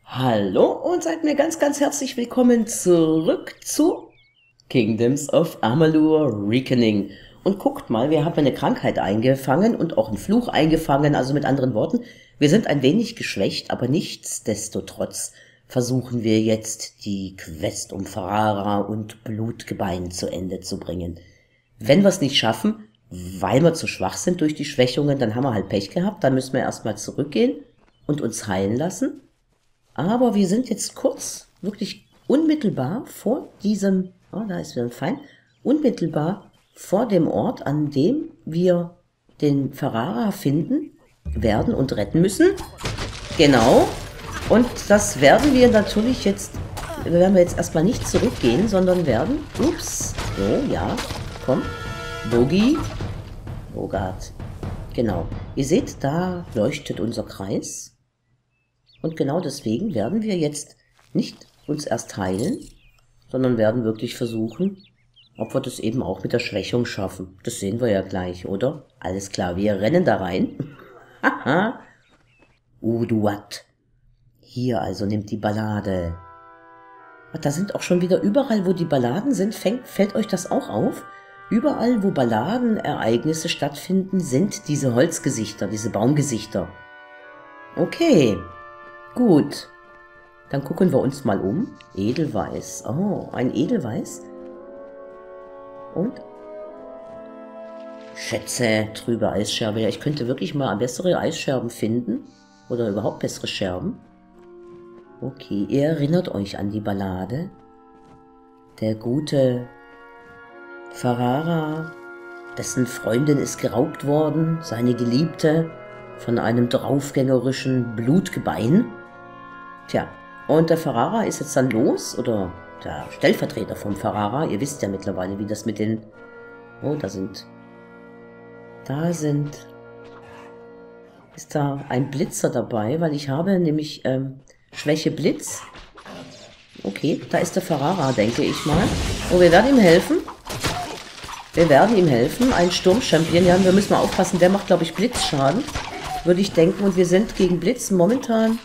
Hallo und seid mir ganz, ganz herzlich willkommen zurück zu Kingdoms of Amalur Reckoning. Und guckt mal, wir haben eine Krankheit eingefangen und auch einen Fluch eingefangen, also mit anderen Worten, wir sind ein wenig geschwächt, aber nichtsdestotrotz versuchen wir jetzt die Quest um Farara und Blutgebein zu Ende zu bringen. Wenn wir es nicht schaffen, weil wir zu schwach sind durch die Schwächungen, dann haben wir halt Pech gehabt, dann müssen wir erstmal zurückgehen und uns heilen lassen. Aber wir sind jetzt kurz, wirklich unmittelbar vor diesem, oh, da ist wieder ein Feind, unmittelbar vor dem Ort, an dem wir den Farara finden werden und retten müssen. Genau. Und das werden wir natürlich jetzt, werden wir jetzt erstmal nicht zurückgehen, sondern werden, ups, so, ja, komm, Bogi, Bogart, genau. Ihr seht, da leuchtet unser Kreis. Und genau deswegen werden wir jetzt nicht uns erst heilen, sondern werden wirklich versuchen, ob wir das eben auch mit der Schwächung schaffen. Das sehen wir ja gleich, oder? Alles klar, wir rennen da rein. Haha. Uduat. Hier also nimmt die Ballade. Da sind auch schon wieder überall, wo die Balladen sind, fällt euch das auch auf? Überall, wo Balladenereignisse stattfinden, sind diese Holzgesichter, diese Baumgesichter. Okay. Gut, dann gucken wir uns mal um. Edelweiß. Oh, ein Edelweiß. Und? Schätze, trübe Eisscherbe. Ja, ich könnte wirklich mal bessere Eisscherben finden. Oder überhaupt bessere Scherben. Okay, ihr erinnert euch an die Ballade. Der gute Farara, dessen Freundin ist geraubt worden, seine Geliebte, von einem draufgängerischen Blutgebein. Tja, und der Farara ist jetzt dann los, oder der Stellvertreter vom Farara, ihr wisst ja mittlerweile, wie das mit den... Oh, ist da ein Blitzer dabei, weil ich habe nämlich Schwäche Blitz. Okay, da ist der Farara, denke ich mal. Oh, wir werden ihm helfen. Wir werden ihm helfen, ein Sturmchampion, ja, wir müssen mal aufpassen, der macht, glaube ich, Blitzschaden, würde ich denken, und wir sind gegen Blitz momentan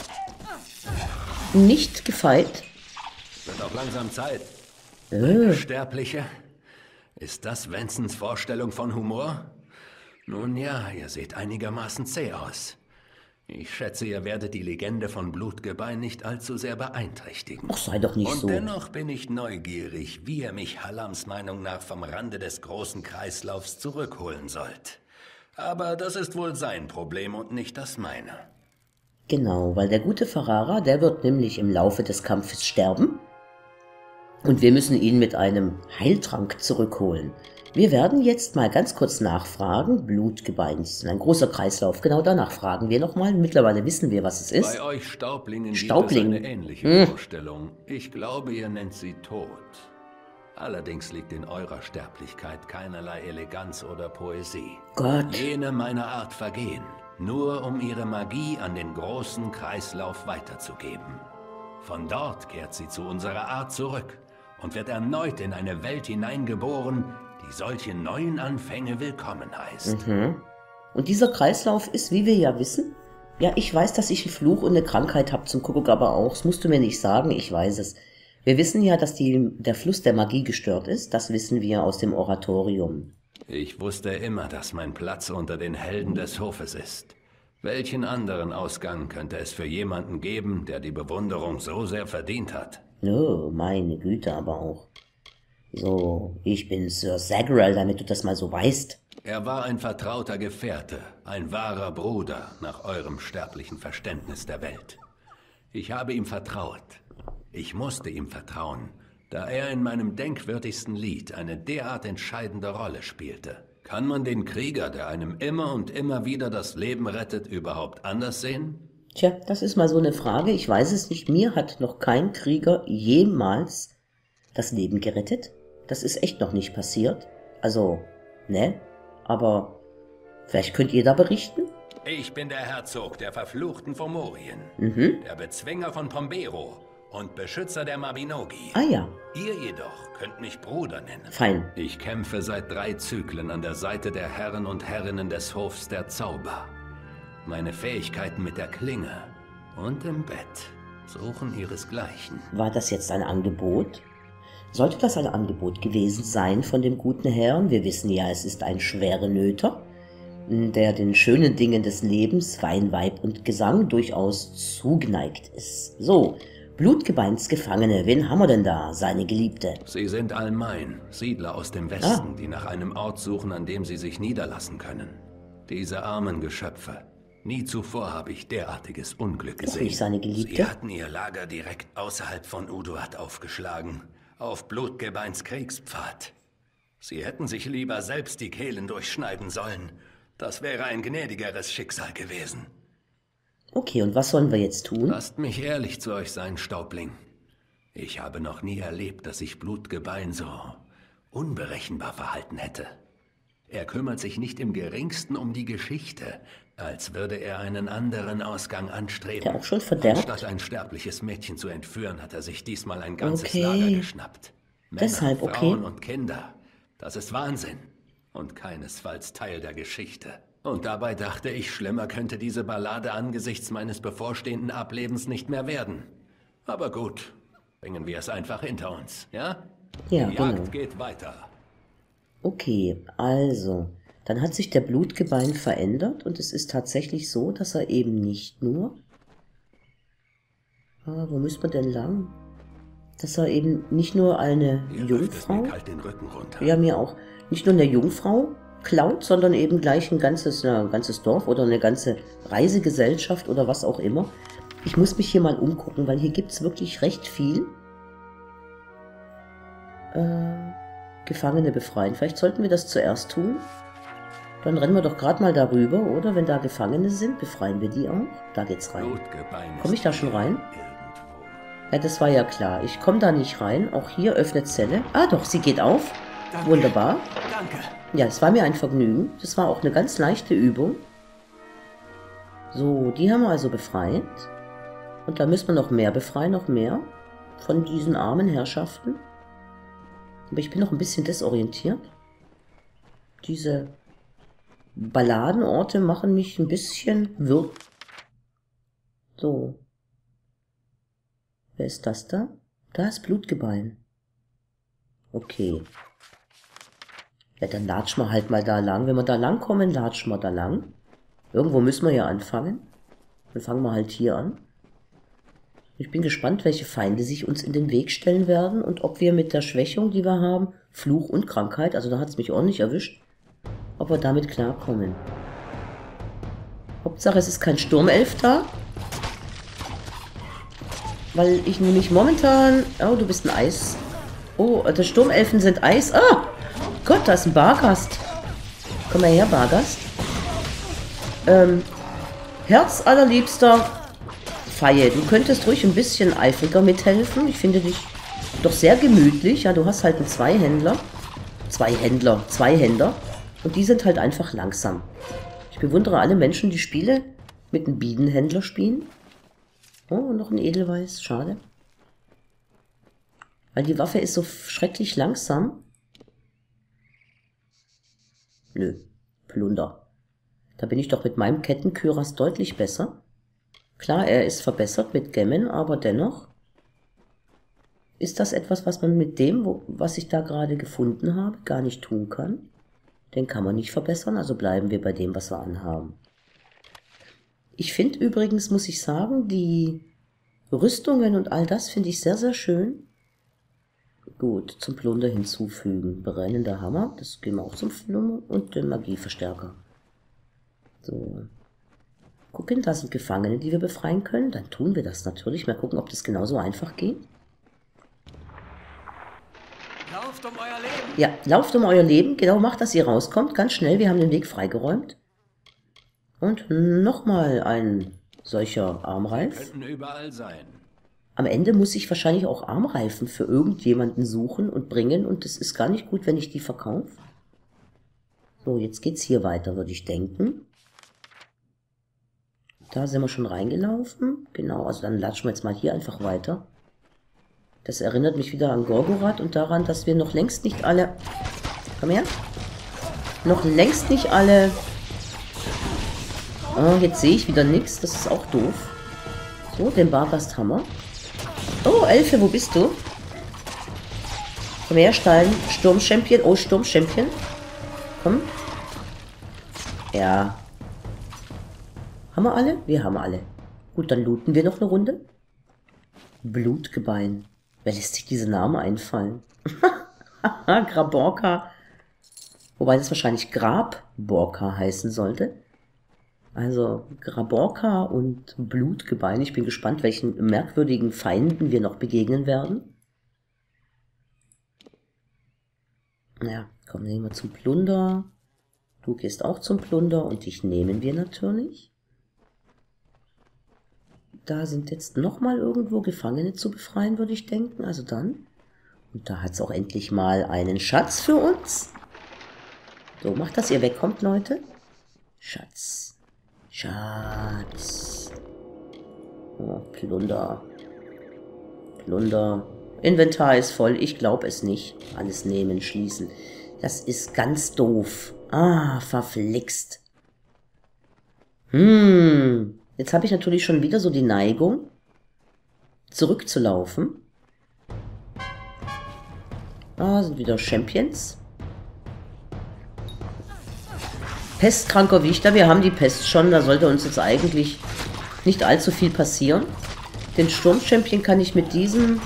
nicht gefeit. Wird auch langsam Zeit. Sterbliche? Ist das Venzens Vorstellung von Humor? Nun ja, ihr seht einigermaßen zäh aus. Ich schätze, ihr werdet die Legende von Blutgebein nicht allzu sehr beeinträchtigen. Ach, sei doch nicht so. Und dennoch bin ich neugierig, wie ihr mich Hallams Meinung nach vom Rande des großen Kreislaufs zurückholen sollt. Aber das ist wohl sein Problem und nicht das meine. Genau, weil der gute Farara, der wird nämlich im Laufe des Kampfes sterben. Und wir müssen ihn mit einem Heiltrank zurückholen. Wir werden jetzt mal ganz kurz nachfragen. Blutgebeins, ein großer Kreislauf. Genau danach fragen wir nochmal. Mittlerweile wissen wir, was es ist. Bei euch Staublingen gibt es eine ähnliche Vorstellung. Ich glaube, ihr nennt sie Tod. Allerdings liegt in eurer Sterblichkeit keinerlei Eleganz oder Poesie. Gott. Jene meiner Art vergehen, nur um ihre Magie an den großen Kreislauf weiterzugeben. Von dort kehrt sie zu unserer Art zurück und wird erneut in eine Welt hineingeboren, die solche neuen Anfänge willkommen heißt. Und dieser Kreislauf ist, wie wir ja wissen, ja, ich weiß, dass ich einen Fluch und eine Krankheit habe, zum Kuckuck aber auch, das musst du mir nicht sagen, ich weiß es. Wir wissen ja, dass der Fluss der Magie gestört ist, das wissen wir aus dem Oratorium. Ich wusste immer, dass mein Platz unter den Helden des Hofes ist. Welchen anderen Ausgang könnte es für jemanden geben, der die Bewunderung so sehr verdient hat? Oh, meine Güte, aber auch. So, ich bin Sir Zagral, damit du das mal so weißt. Er war ein vertrauter Gefährte, ein wahrer Bruder nach eurem sterblichen Verständnis der Welt. Ich habe ihm vertraut. Ich musste ihm vertrauen, da er in meinem denkwürdigsten Lied eine derart entscheidende Rolle spielte. Kann man den Krieger, der einem immer und immer wieder das Leben rettet, überhaupt anders sehen? Tja, das ist mal so eine Frage. Ich weiß es nicht. Mir hat noch kein Krieger jemals das Leben gerettet. Das ist echt noch nicht passiert. Also, ne? Aber vielleicht könnt ihr da berichten? Ich bin der Herzog der verfluchten Fomorien, der Bezwinger von Pombero und Beschützer der Mabinogi. Ah ja. Ihr jedoch könnt mich Bruder nennen. Fein. Ich kämpfe seit 3 Zyklen an der Seite der Herren und Herrinnen des Hofs der Zauber. Meine Fähigkeiten mit der Klinge und im Bett suchen ihresgleichen. War das jetzt ein Angebot? Sollte das ein Angebot gewesen sein von dem guten Herrn? Wir wissen ja, es ist ein Schwerenöter, der den schönen Dingen des Lebens, Wein, Weib und Gesang durchaus zugeneigt ist. So, Blutgebeinsgefangene, wen haben wir denn da? Seine Geliebte. Sie sind all mein, Siedler aus dem Westen, die nach einem Ort suchen, an dem sie sich niederlassen können. Diese armen Geschöpfe. Nie zuvor habe ich derartiges Unglück gesehen. Nicht seine Geliebte. Sie hatten ihr Lager direkt außerhalb von Uduat aufgeschlagen, auf Blutgebeins Kriegspfad. Sie hätten sich lieber selbst die Kehlen durchschneiden sollen. Das wäre ein gnädigeres Schicksal gewesen. Okay, und was sollen wir jetzt tun? Lasst mich ehrlich zu euch sein, Staubling. Ich habe noch nie erlebt, dass sich Blutgebein so unberechenbar verhalten hätte. Er kümmert sich nicht im Geringsten um die Geschichte, als würde er einen anderen Ausgang anstreben. Der auch schon verderbt? Anstatt ein sterbliches Mädchen zu entführen, hat er sich diesmal ein ganzes Lager geschnappt. Männer, Deshalb, Frauen und Kinder. Das ist Wahnsinn. Und keinesfalls Teil der Geschichte. Und dabei dachte ich, schlimmer könnte diese Ballade angesichts meines bevorstehenden Ablebens nicht mehr werden. Aber gut, bringen wir es einfach hinter uns, ja? Ja, die Jagd genau. geht weiter. Okay, also, dann hat sich der Blutgebein verändert und es ist tatsächlich so, dass er eben nicht nur... wo müssen wir denn lang? Dass er eben nicht nur eine Jungfrau... Mir kalt den Rücken runter. Ja, mir auch. Nicht nur eine Jungfrau klaut, sondern eben gleich ein ganzes Dorf oder eine ganze Reisegesellschaft oder was auch immer. Ich muss mich hier mal umgucken, weil hier gibt es wirklich recht viel. Gefangene befreien. Vielleicht sollten wir das zuerst tun. Dann rennen wir doch gerade mal darüber, oder? Wenn da Gefangene sind, befreien wir die auch. Da geht's rein. Komme ich da schon rein? Ja, das war ja klar. Ich komme da nicht rein. Auch hier öffnet Zelle. Ah doch, sie geht auf. Danke. Wunderbar. Danke. Ja, es war mir ein Vergnügen. Das war auch eine ganz leichte Übung. So, die haben wir also befreit. Und da müssen wir noch mehr befreien, noch mehr von diesen armen Herrschaften. Aber ich bin noch ein bisschen desorientiert. Diese Balladenorte machen mich ein bisschen wirr. So. Wer ist das da? Da ist Blutgebein. Okay. Ja, dann latschen wir halt mal da lang. Wenn wir da lang kommen, latschen wir da lang. Irgendwo müssen wir ja anfangen. Dann fangen wir halt hier an. Ich bin gespannt, welche Feinde sich uns in den Weg stellen werden und ob wir mit der Schwächung, die wir haben, Fluch und Krankheit, also da hat es mich ordentlich erwischt, ob wir damit klarkommen. Hauptsache, es ist kein Sturmelf da. Weil ich nämlich momentan... Oh, du bist ein Eis. Oh, die Sturmelfen sind Eis. Ah! Gott, da ist ein Bargast. Komm mal her, Bargast. Herz allerliebster Faye, du könntest ruhig ein bisschen eifriger mithelfen. Ich finde dich doch sehr gemütlich. Ja, du hast halt einen Zweihänder. Zweihänder. Und die sind halt einfach langsam. Ich bewundere alle Menschen, die Spiele mit einem Bienenhändler spielen. Oh, noch ein Edelweiß. Schade. Weil die Waffe ist so schrecklich langsam. Nö, Plunder. Da bin ich doch mit meinem Kettenkyras deutlich besser. Klar, er ist verbessert mit Gemmen, aber dennoch ist das etwas, was man mit dem, was ich da gerade gefunden habe, gar nicht tun kann. Den kann man nicht verbessern, also bleiben wir bei dem, was wir anhaben. Ich finde übrigens, muss ich sagen, die Rüstungen und all das finde ich sehr, sehr schön. Gut, zum Plunder hinzufügen. Brennender Hammer, das gehen wir auch zum Plunder und den Magieverstärker. So. Gucken, da sind Gefangene, die wir befreien können. Dann tun wir das natürlich. Mal gucken, ob das genauso einfach geht. Lauft um euer Leben! Ja, lauft um euer Leben. Genau, macht, dass ihr rauskommt. Ganz schnell, wir haben den Weg freigeräumt. Und nochmal ein solcher Armreif. Könnten überall sein. Am Ende muss ich wahrscheinlich auch Armreifen für irgendjemanden suchen und bringen. Und das ist gar nicht gut, wenn ich die verkaufe. So, jetzt geht's hier weiter, würde ich denken. Da sind wir schon reingelaufen. Genau, also dann latschen wir jetzt mal hier einfach weiter. Das erinnert mich wieder an Gorgorath und daran, dass wir noch längst nicht alle... Komm her. Noch längst nicht alle... Oh, jetzt sehe ich wieder nichts. Das ist auch doof. So, den Bargast haben wir. Oh, Elfe, wo bist du? Komm her, Stein. Sturmchampion. Oh, Sturmchampion. Komm. Ja. Haben wir alle? Wir haben alle. Gut, dann looten wir noch eine Runde. Blutgebein. Wer lässt sich diese Namen einfallen? Graborka. Wobei das wahrscheinlich Grabborka heißen sollte. Also Graborka und Blutgebein. Ich bin gespannt, welchen merkwürdigen Feinden wir noch begegnen werden. Ja, komm, nehmen wir zum Plunder. Du gehst auch zum Plunder und dich nehmen wir natürlich. Da sind jetzt nochmal irgendwo Gefangene zu befreien, würde ich denken. Also dann. Und da hat es auch endlich mal einen Schatz für uns. So, macht, dass ihr wegkommt, Leute. Schatz. Schatz. Oh, Plunder. Plunder. Inventar ist voll. Ich glaube es nicht. Alles nehmen, schließen. Das ist ganz doof. Ah, verflixt. Jetzt habe ich natürlich schon wieder so die Neigung, zurückzulaufen. Ah, sind wieder Champions. Pestkranker Wächter, wir haben die Pest schon, da sollte uns jetzt eigentlich nicht allzu viel passieren. Den Sturmchampion kann ich mit diesem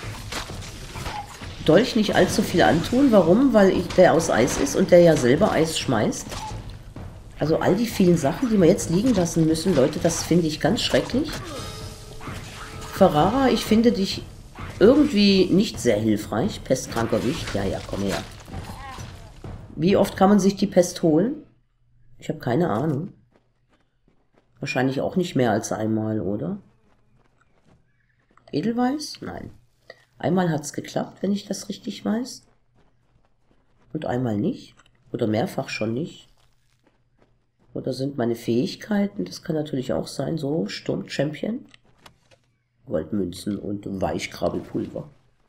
Dolch nicht allzu viel antun. Warum? Weil der aus Eis ist und der ja selber Eis schmeißt. Also all die vielen Sachen, die wir jetzt liegen lassen müssen, Leute, das finde ich ganz schrecklich. Ferrara, ich finde dich irgendwie nicht sehr hilfreich. Pestkranker Wicht, ja, komm her. Wie oft kann man sich die Pest holen? Ich habe keine Ahnung. Wahrscheinlich auch nicht mehr als einmal, oder? Edelweiß? Nein. Einmal hat es geklappt, wenn ich das richtig weiß. Und einmal nicht. Oder mehrfach schon nicht. Oder sind meine Fähigkeiten, das kann natürlich auch sein, so, Sturmchampion. Goldmünzen und Weichkrabbelpulver.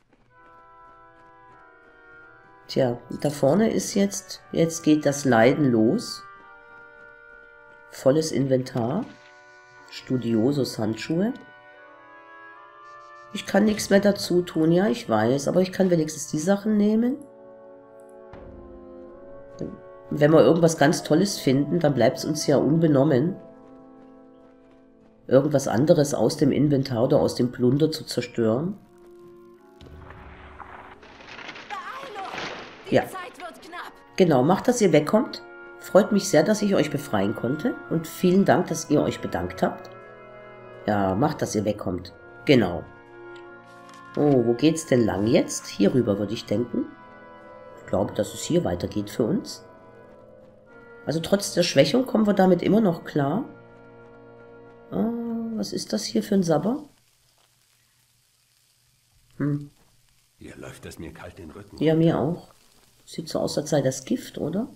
Tja, da vorne ist jetzt geht das Leiden los. Volles Inventar. Studiosus Handschuhe. Ich kann nichts mehr dazu tun, ja, ich weiß, aber ich kann wenigstens die Sachen nehmen. Wenn wir irgendwas ganz Tolles finden, dann bleibt es uns ja unbenommen, irgendwas anderes aus dem Inventar oder aus dem Plunder zu zerstören. Ja, genau, macht, dass ihr wegkommt. Freut mich sehr, dass ich euch befreien konnte. Und vielen Dank, dass ihr euch bedankt habt. Ja, macht, dass ihr wegkommt. Genau. Oh, wo geht's denn lang jetzt? Hier rüber, würde ich denken. Ich glaube, dass es hier weitergeht für uns. Also trotz der Schwächung kommen wir damit immer noch klar. Ah, was ist das hier für ein Sabber? Hier läuft es mir kalt den Rücken. Ja, mir auch. Sieht so aus, als sei das Gift, oder?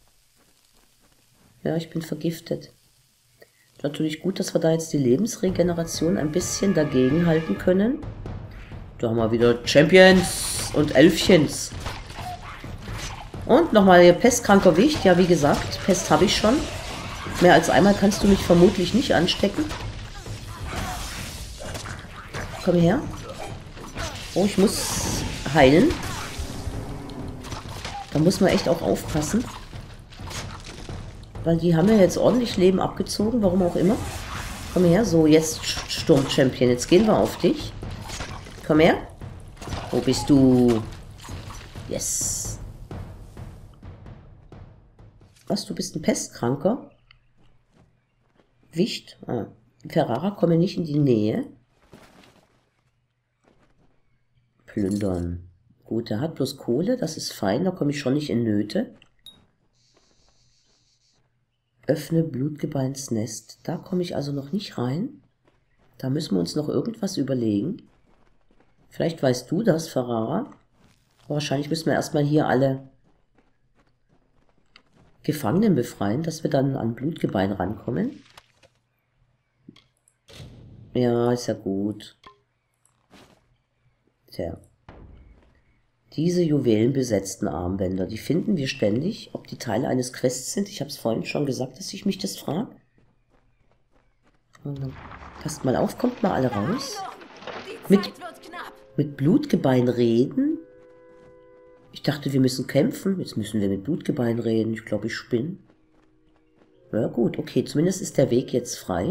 Ja, ich bin vergiftet. Natürlich gut, dass wir da jetzt die Lebensregeneration ein bisschen dagegen halten können. Da haben wir wieder Champions und Elfchens. Und nochmal hier pestkranker Wicht. Ja, wie gesagt, Pest habe ich schon. Mehr als einmal kannst du mich vermutlich nicht anstecken. Komm her. Oh, ich muss heilen. Da muss man echt auch aufpassen. Weil die haben ja jetzt ordentlich Leben abgezogen, warum auch immer. Komm her, so, jetzt Sturmchampion. Jetzt gehen wir auf dich. Komm her. Wo bist du? Yes. Was, du bist ein Pestkranker? Wicht? Ah. Ferrara, komme nicht in die Nähe. Plündern. Gut, der hat bloß Kohle, das ist fein, da komme ich schon nicht in Nöte. Öffne Blutgebeins Nest. Da komme ich also noch nicht rein. Da müssen wir uns noch irgendwas überlegen. Vielleicht weißt du das, Ferrara. Aber wahrscheinlich müssen wir erstmal hier alle Gefangenen befreien, dass wir dann an Blutgebein rankommen. Ja, ist ja gut. Tja. Diese juwelenbesetzten Armbänder, die finden wir ständig. Ob die Teile eines Quests sind, ich habe es vorhin schon gesagt, dass ich mich das frage. Passt mal auf, kommt mal alle raus. Die Zeit wird knapp. Mit Blutgebein reden? Ich dachte, wir müssen kämpfen. Jetzt müssen wir mit Blutgebein reden. Ich glaube, ich spinne. Ja gut, okay, zumindest ist der Weg jetzt frei.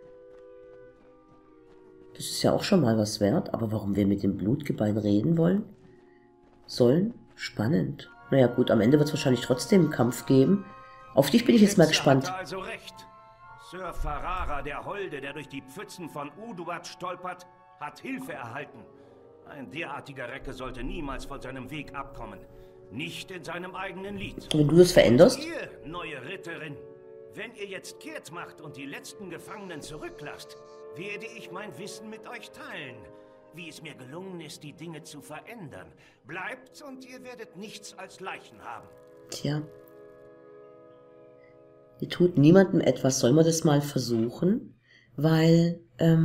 Das ist ja auch schon mal was wert. Aber warum wir mit dem Blutgebein reden sollen? Spannend. Naja gut, am Ende wird es wahrscheinlich trotzdem einen Kampf geben. Auf dich bin ich jetzt mal gespannt. Also recht. Sir Farara, der Holde, der durch die Pfützen von Uduat stolpert, hat Hilfe erhalten. Ein derartiger Recke sollte niemals von seinem Weg abkommen. Nicht in seinem eigenen Lied. Wenn du das veränderst? Ihr, neue Ritterin, wenn ihr jetzt kehrt macht und die letzten Gefangenen zurücklasst, werde ich mein Wissen mit euch teilen. Wie es mir gelungen ist, die Dinge zu verändern. Bleibt und ihr werdet nichts als Leichen haben. Tja. Ihr tut niemandem etwas. Sollen wir das mal versuchen? Weil,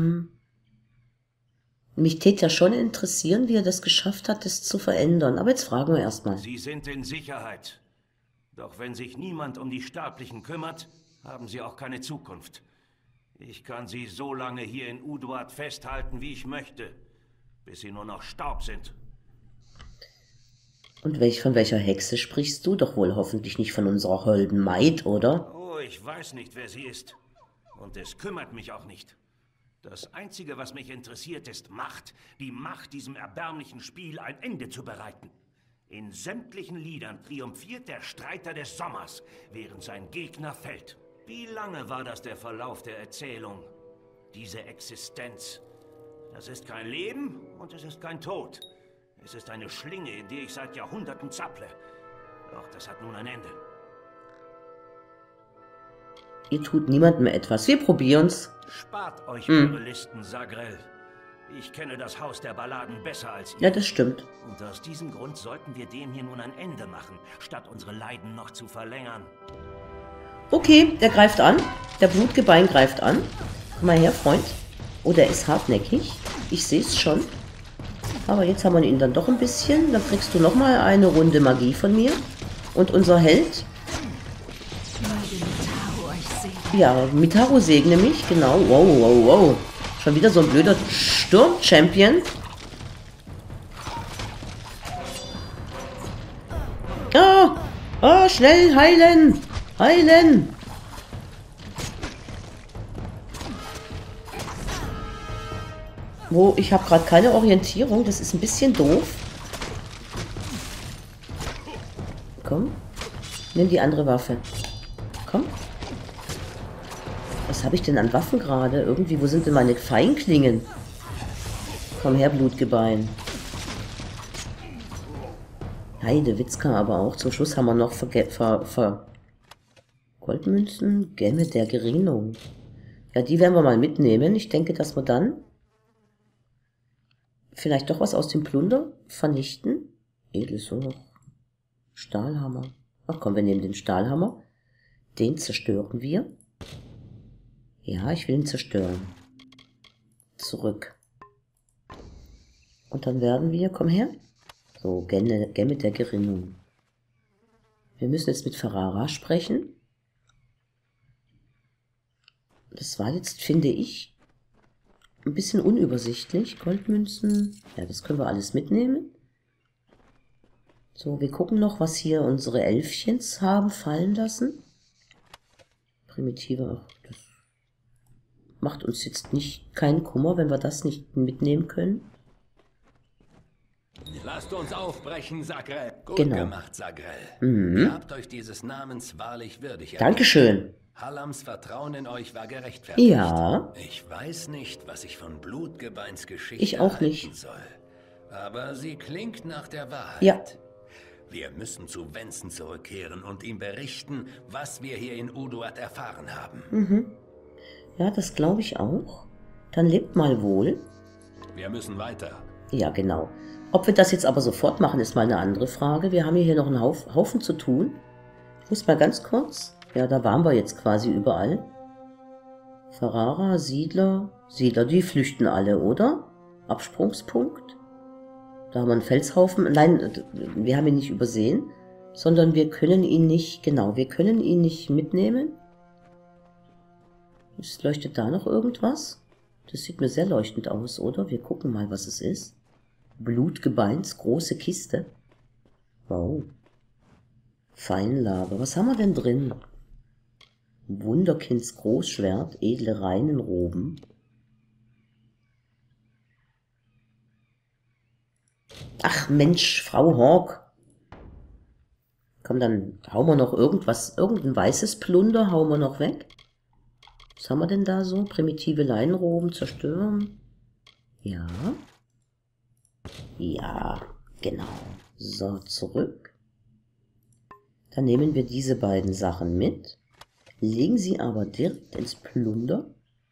mich täte ja schon interessieren, wie er das geschafft hat, das zu verändern. Aber jetzt fragen wir erstmal. Sie sind in Sicherheit. Doch wenn sich niemand um die Sterblichen kümmert, haben sie auch keine Zukunft. Ich kann sie so lange hier in Uduat festhalten, wie ich möchte, bis sie nur noch Staub sind. Und von welcher Hexe sprichst du? Doch wohl hoffentlich nicht von unserer holden Maid, oder? Oh, ich weiß nicht, wer sie ist. Und es kümmert mich auch nicht. Das Einzige, was mich interessiert, ist Macht. Die Macht, diesem erbärmlichen Spiel ein Ende zu bereiten. In sämtlichen Liedern triumphiert der Streiter des Sommers, während sein Gegner fällt. Wie lange war das der Verlauf der Erzählung? Diese Existenz. Das ist kein Leben und es ist kein Tod. Es ist eine Schlinge, in die ich seit Jahrhunderten zapple. Doch das hat nun ein Ende. Ihr tut niemandem etwas. Wir probieren's. Spart euch eure Listen, Sagrel. Ich kenne das Haus der Balladen besser als ihr. Ja, das stimmt. Und aus diesem Grund sollten wir dem hier nun ein Ende machen, statt unsere Leiden noch zu verlängern. Okay, der greift an. Der Blutgebein greift an. Komm mal her, Freund. Oh, der ist hartnäckig. Ich sehe es schon. Aber jetzt haben wir ihn dann doch ein bisschen. Dann kriegst du nochmal eine Runde Magie von mir. Und unser Held... Ja, Mitaru segne mich, genau. Wow, wow, wow. Schon wieder so ein blöder Sturm-Champion. Ah! Ah, schnell heilen! Heilen! Wo, ich habe gerade keine Orientierung. Das ist ein bisschen doof. Komm. Nimm die andere Waffe. Komm. Was habe ich denn an Waffen gerade? Irgendwie, wo sind denn meine Feinklingen? Komm her, Blutgebein. Heidewitzka aber auch. Zum Schluss haben wir noch Goldmünzen. Gemme der Gerinnung. Ja, die werden wir mal mitnehmen. Ich denke, dass wir dann vielleicht doch was aus dem Plunder vernichten. Edelsohr. Stahlhammer. Ach komm, wir nehmen den Stahlhammer. Den zerstören wir. Ja, ich will ihn zerstören. Zurück. Und dann werden wir, komm her. So, Gemme der Gerinnung. Wir müssen jetzt mit Farara sprechen. Das war jetzt, finde ich, ein bisschen unübersichtlich. Goldmünzen. Ja, das können wir alles mitnehmen. So, wir gucken noch, was hier unsere Elfchens haben fallen lassen. Primitive, das macht uns jetzt nicht keinen Kummer, wenn wir das nicht mitnehmen können. Lasst uns aufbrechen, Sagrel. Gut Genau. gemacht, Sagrel. Ihr habt euch dieses Namens wahrlich würdig erwiesen. Dankeschön. Hallams Vertrauen in euch war gerechtfertigt. Ja. Ich weiß nicht, was ich von Blutgebeins Geschichte Ich auch halten nicht. soll. Aber sie klingt nach der Wahrheit. Ja. Wir müssen zu Wenzel zurückkehren und ihm berichten, was wir hier in Uduat erfahren haben. Ja, das glaube ich auch. Dann lebt mal wohl. Wir müssen weiter. Ja, genau. Ob wir das jetzt aber sofort machen, ist mal eine andere Frage. Wir haben hier noch einen Haufen zu tun. Ich muss mal ganz kurz... Ja, da waren wir jetzt quasi überall. Farara, Siedler, die flüchten alle, oder? Absprungspunkt. Da haben wir einen Felshaufen. Nein, wir haben ihn nicht übersehen, sondern wir können ihn nicht, genau, wir können ihn nicht mitnehmen. Es leuchtet da noch irgendwas? Das sieht mir sehr leuchtend aus, oder? Wir gucken mal, was es ist. Blutgebeins, große Kiste. Wow. Feinlager. Was haben wir denn drin? Wunderkinds Großschwert, edle Reinenroben. Ach Mensch, Frau Hawk. Komm, dann hauen wir noch irgendwas, irgendein weißes Plunder, hauen wir noch weg. Was haben wir denn da so? Primitive Leinenroben zerstören. Ja. Ja, genau. So, zurück. Dann nehmen wir diese beiden Sachen mit. Legen sie aber direkt ins Plunder.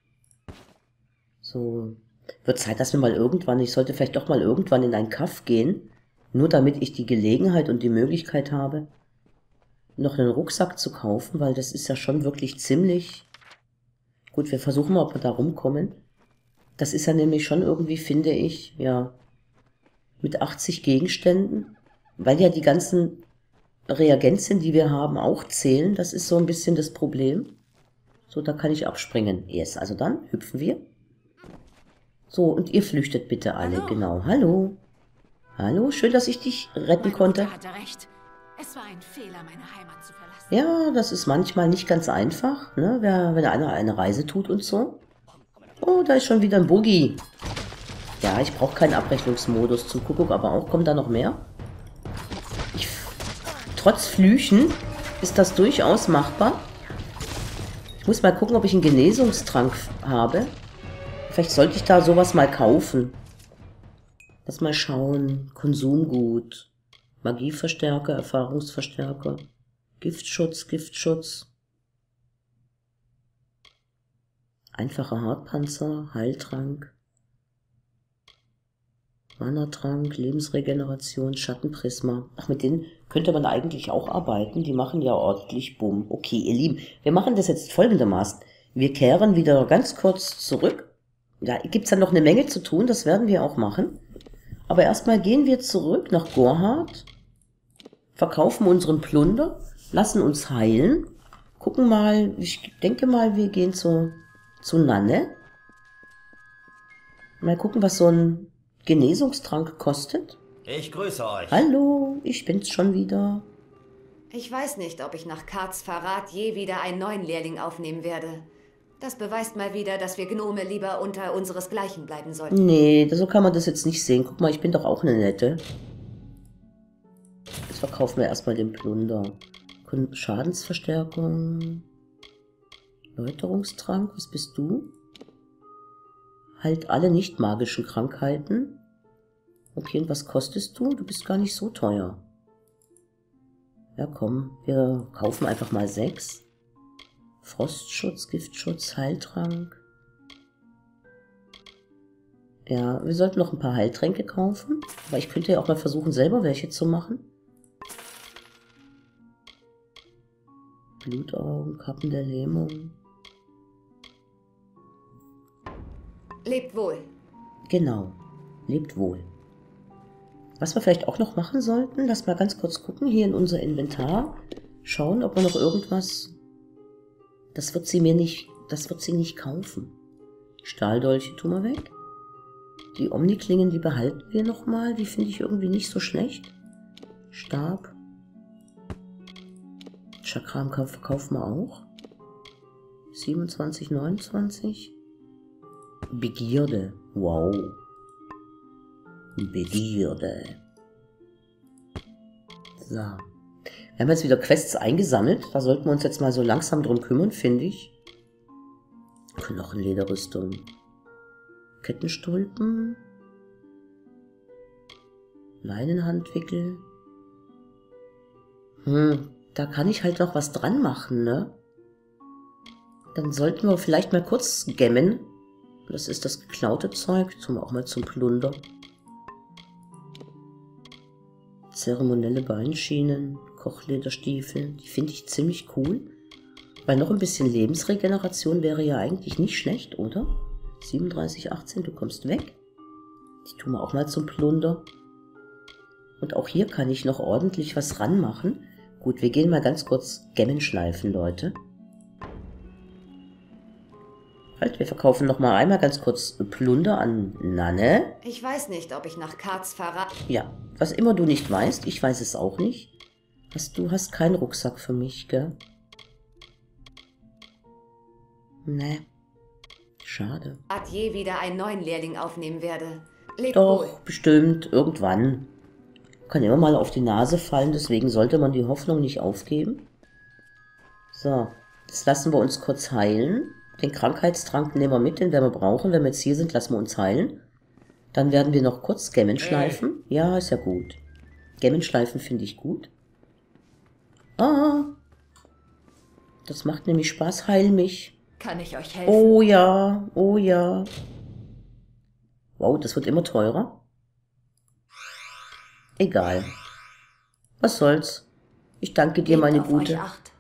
So. Wird Zeit, dass wir mal irgendwann, ich sollte vielleicht doch mal irgendwann in ein Kaff gehen. Nur damit ich die Gelegenheit und die Möglichkeit habe, noch einen Rucksack zu kaufen, weil das ist ja schon wirklich ziemlich... Gut, wir versuchen mal, ob wir da rumkommen. Das ist ja nämlich schon irgendwie, finde ich, ja, mit 80 Gegenständen, weil ja die ganzen Reagenzien, die wir haben, auch zählen. Das ist so ein bisschen das Problem. So, da kann ich abspringen. Yes, also dann hüpfen wir. So, und ihr flüchtet bitte alle. Hallo. Genau, hallo. Hallo, schön, dass ich dich retten konnte. Mutter hatte recht. Es war ein Fehler, meine Heimat zu verlassen. Ja, das ist manchmal nicht ganz einfach, ne? Wenn einer eine Reise tut und so. Oh, da ist schon wieder ein Boogie. Ja, ich brauche keinen Abrechnungsmodus zum Kuckuck, aber auch, kommt da noch mehr? Trotz Flüchen ist das durchaus machbar. Ich muss mal gucken, ob ich einen Genesungstrank habe. Vielleicht sollte ich da sowas mal kaufen. Lass mal schauen. Konsumgut. Magieverstärker, Erfahrungsverstärker. Giftschutz, Giftschutz. Einfacher Hartpanzer, Heiltrank. Mana-Trank, Lebensregeneration, Schattenprisma. Ach, mit denen könnte man eigentlich auch arbeiten. Die machen ja ordentlich Bumm. Okay, ihr Lieben, wir machen das jetzt folgendermaßen. Wir kehren wieder ganz kurz zurück. Da gibt's dann noch eine Menge zu tun, das werden wir auch machen. Aber erstmal gehen wir zurück nach Gorhard, verkaufen unseren Plunder, lassen uns heilen, gucken mal, ich denke mal, wir gehen zu Nanne. Mal gucken, was so ein Genesungstrank kostet. Ich grüße euch. Hallo, ich bin's schon wieder. Ich weiß nicht, ob ich nach Karts Verrat je wieder einen neuen Lehrling aufnehmen werde. Das beweist mal wieder, dass wir Gnome lieber unter unseresgleichen bleiben sollten. Nee, so kann man das jetzt nicht sehen. Guck mal, ich bin doch auch eine Nette. Jetzt verkaufen wir erstmal den Plunder. Schadensverstärkung. Läuterungstrank, was bist du? Halt alle nicht magischen Krankheiten. Okay, und was kostest du? Du bist gar nicht so teuer. Ja, komm, wir kaufen einfach mal 6. Frostschutz, Giftschutz, Heiltrank. Ja, wir sollten noch ein paar Heiltränke kaufen. Aber ich könnte ja auch mal versuchen, selber welche zu machen. Blutaugen, Kappen der Lähmung. Lebt wohl. Genau, lebt wohl. Was wir vielleicht auch noch machen sollten, lass mal ganz kurz gucken, hier in unser Inventar. Schauen, ob wir noch irgendwas... Das wird sie nicht kaufen. Stahldolche tun wir weg. Die Omniklingen, die behalten wir nochmal. Die finde ich irgendwie nicht so schlecht. Stab. Chakram verkaufen wir auch. 27, 29. Begierde. Wow. Begierde. So. Wir haben jetzt wieder Quests eingesammelt. Da sollten wir uns jetzt mal so langsam drum kümmern, finde ich. Knochenlederrüstung. Kettenstulpen. Leinenhandwickel. Da kann ich halt noch was dran machen, ne? Dann sollten wir vielleicht mal kurz gemmen. Das ist das geklaute Zeug. Tun wir auch mal zum Plunder. Zeremonielle Beinschienen, Kochlederstiefel, die finde ich ziemlich cool. Weil noch ein bisschen Lebensregeneration wäre ja eigentlich nicht schlecht, oder? 37, 18, du kommst weg. Die tun wir auch mal zum Plunder. Und auch hier kann ich noch ordentlich was ranmachen. Gut, wir gehen mal ganz kurz Gemmen schleifen, Leute. Halt, wir verkaufen nochmal einmal ganz kurz Plunder an Nanne. Ich weiß nicht, ob ich nach Karts Verrat... Ja, was immer du nicht weißt, ich weiß es auch nicht. Du hast keinen Rucksack für mich, gell? Nee. Schade. je wieder einen neuen Lehrling aufnehmen werde. Lebt wohl. Doch, bestimmt, irgendwann. Kann immer mal auf die Nase fallen, deswegen sollte man die Hoffnung nicht aufgeben. So, jetzt lassen wir uns kurz heilen. Den Krankheitstrank nehmen wir mit, den werden wir brauchen. Wenn wir jetzt hier sind, lassen wir uns heilen. Dann werden wir noch kurz Gemmen schleifen. Ja, ist ja gut. Gemmen schleifen finde ich gut. Ah, das macht nämlich Spaß. Heil mich. Kann ich euch helfen? Oh ja, oh ja. Wow, das wird immer teurer. Egal. Was soll's. Ich danke dir, meine Gute.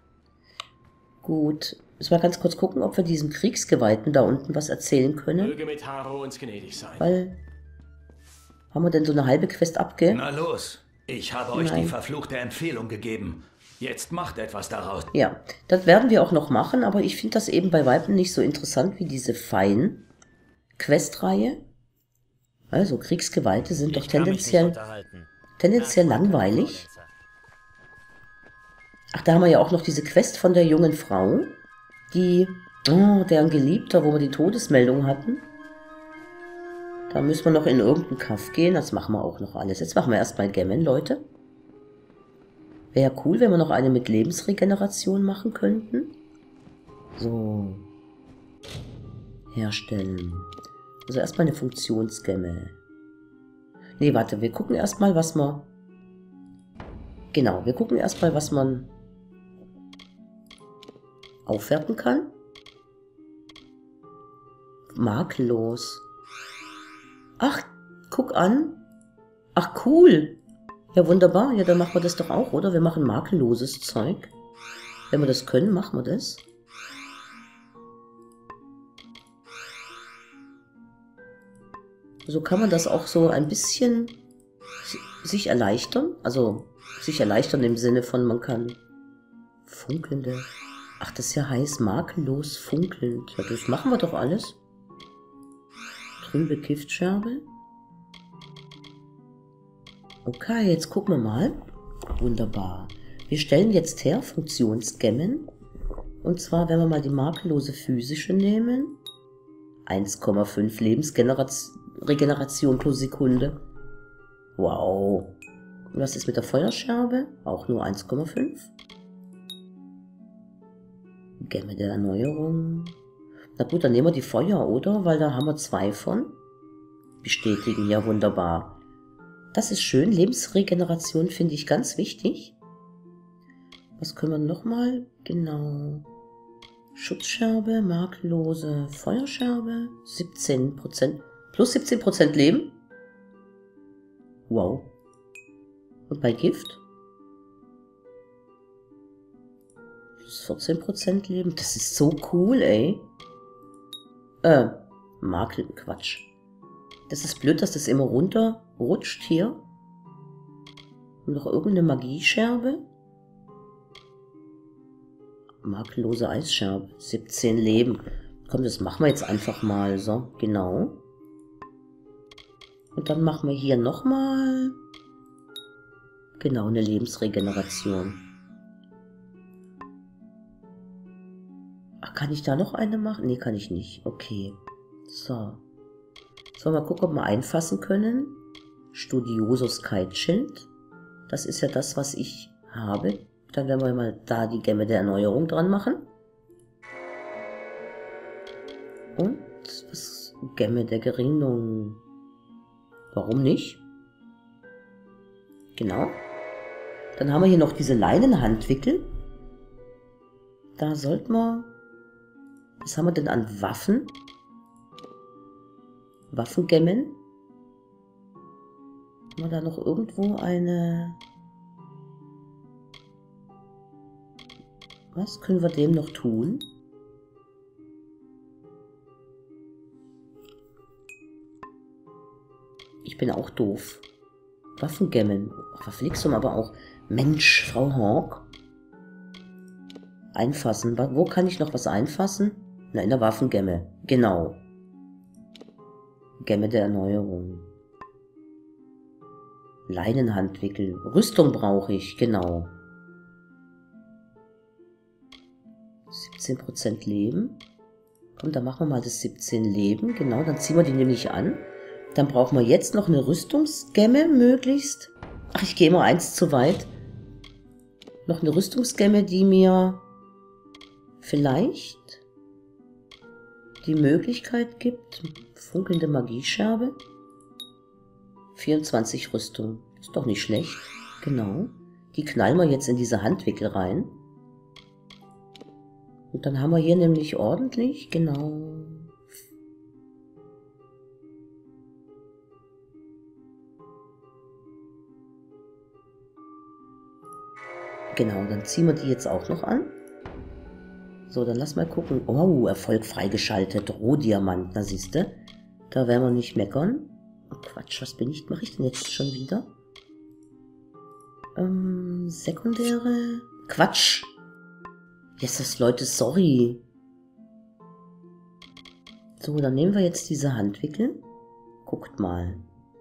Gut. Müssen wir ganz kurz gucken, ob wir diesem Kriegsgeweihten da unten was erzählen können. Möge mit Haro uns gnädig sein. Weil... Haben wir denn so eine halbe Quest abge... Na los. Ich habe euch die verfluchte Empfehlung gegeben. Jetzt macht etwas daraus. Ja, das werden wir auch noch machen, aber ich finde das eben bei Weitem nicht so interessant wie diese Fein-Questreihe. Also, Kriegsgeweihte sind doch tendenziell langweilig. Ach, da haben wir ja auch noch diese Quest von der jungen Frau, die, deren Geliebter, wo wir die Todesmeldung hatten. Da müssen wir noch in irgendeinen Kaff gehen, das machen wir auch noch alles. Jetzt machen wir erstmal Gemmen, Leute. Wäre ja cool, wenn wir noch eine mit Lebensregeneration machen könnten. So. Herstellen. Also erstmal eine Funktionsgemme. Nee, warte, wir gucken erstmal, was wir... Genau, wir gucken erstmal, was man aufwerten kann. Makellos. Ach, guck an. Ach, cool. Ja, wunderbar. Ja, dann machen wir das doch auch, oder? Wir machen makelloses Zeug. Wenn wir das können, machen wir das. So kann man das auch so ein bisschen sich erleichtern. Also, sich erleichtern im Sinne von, man kann funkelnde... Ach, das ist ja heiß, makellos funkelnd. Ja, das machen wir doch alles. Trübe Giftscherbe. Okay, jetzt gucken wir mal. Wunderbar. Wir stellen jetzt her Funktionsgemmen. Und zwar, wenn wir mal die makellose physische nehmen. 1,5 Lebensregeneration pro Sekunde. Wow. Und was ist mit der Feuerscherbe? Auch nur 1,5. Gemme der Erneuerung. Na gut, dann nehmen wir die Feuer, oder? Weil da haben wir 2 von. Bestätigen, ja wunderbar. Das ist schön. Lebensregeneration finde ich ganz wichtig. Was können wir nochmal? Genau. Schutzscherbe, makellose Feuerscherbe. 17%. Plus 17% Leben. Wow. Und bei Gift? Plus 14% Leben. Das ist so cool, ey. Quatsch. Das ist blöd, dass das immer runterrutscht hier. Und noch irgendeine Magiescherbe. Makellose Eisscherbe. 17 Leben. Komm, das machen wir jetzt einfach mal. So, genau. Und dann machen wir hier nochmal. Genau, eine Lebensregeneration. Ach, kann ich da noch eine machen? Nee, kann ich nicht. Okay. So. Sollen wir mal gucken, ob wir einfassen können. Studiosus Kite-Schild. Das ist ja das, was ich habe. Dann werden wir mal da die Gemme der Erneuerung dran machen. Und das Gemme der Gerinnung. Warum nicht? Genau. Dann haben wir hier noch diese Leinenhandwickel. Da sollten wir... Was haben wir denn an Waffen? Waffengemmen. Haben wir da noch irgendwo eine... Was können wir dem noch tun? Ich bin auch doof. Waffengemmen. Verflixung aber auch. Mensch, Frau Hawk. Einfassen. Wo kann ich noch was einfassen? Na, in der Waffengemme. Genau. Gemme der Erneuerung. Leinenhandwickel. Rüstung brauche ich, genau. 17% Leben. Komm, dann machen wir mal das 17 Leben. Genau, dann ziehen wir die nämlich an. Dann brauchen wir jetzt noch eine Rüstungsgemme möglichst. Ach, ich gehe immer eins zu weit. Noch eine Rüstungsgemme, die mir vielleicht die Möglichkeit gibt. Funkelnde Magiescherbe. 24 Rüstung. Ist doch nicht schlecht. Genau. Die knallen wir jetzt in diese Handwickel rein. Und dann haben wir hier nämlich ordentlich, genau. Genau, dann ziehen wir die jetzt auch noch an. So, dann lass mal gucken. Oh, Erfolg freigeschaltet. Rohdiamant, na siehste. Da werden wir nicht meckern. Oh, Quatsch, was mache ich denn jetzt schon wieder? Sekundäre. Quatsch. Jesus, Leute, sorry. So, dann nehmen wir jetzt diese Handwickel. Guckt mal.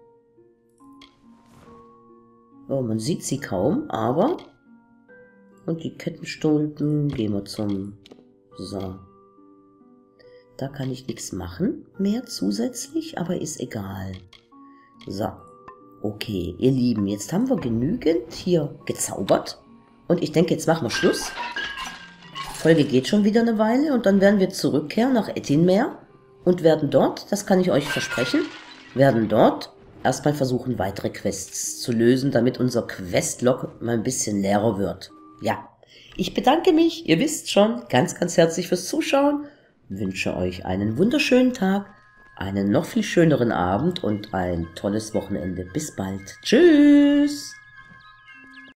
Oh, man sieht sie kaum, aber... Und die Kettenstulpen gehen wir zum... So. Da kann ich nichts machen mehr zusätzlich, aber ist egal. So. Okay, ihr Lieben, jetzt haben wir genügend hier gezaubert. Und ich denke, jetzt machen wir Schluss. Die Folge geht schon wieder eine Weile und dann werden wir zurückkehren nach Etinmer und werden dort, das kann ich euch versprechen, werden dort erstmal versuchen, weitere Quests zu lösen, damit unser Questlog mal ein bisschen leerer wird. Ja, ich bedanke mich, ihr wisst schon, ganz, ganz herzlich fürs Zuschauen, wünsche euch einen wunderschönen Tag, einen noch viel schöneren Abend und ein tolles Wochenende. Bis bald. Tschüss!